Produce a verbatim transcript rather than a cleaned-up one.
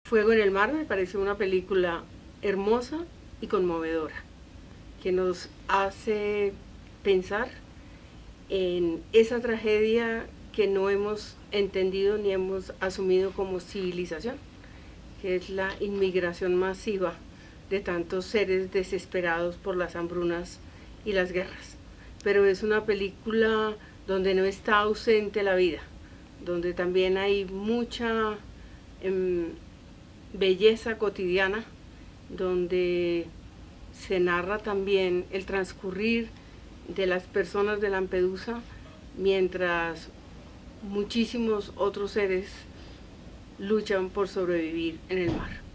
Fuego en el mar me pareció una película hermosa y conmovedora, que nos hace pensar en esa tragedia que no hemos entendido ni hemos asumido como civilización, que es la inmigración masiva de tantos seres desesperados por las hambrunas y las guerras. Pero es una película donde no está ausente la vida, donde también hay mucha eh, belleza cotidiana, donde se narra también el transcurrir de las personas de Lampedusa mientras muchísimos otros seres luchan por sobrevivir en el mar.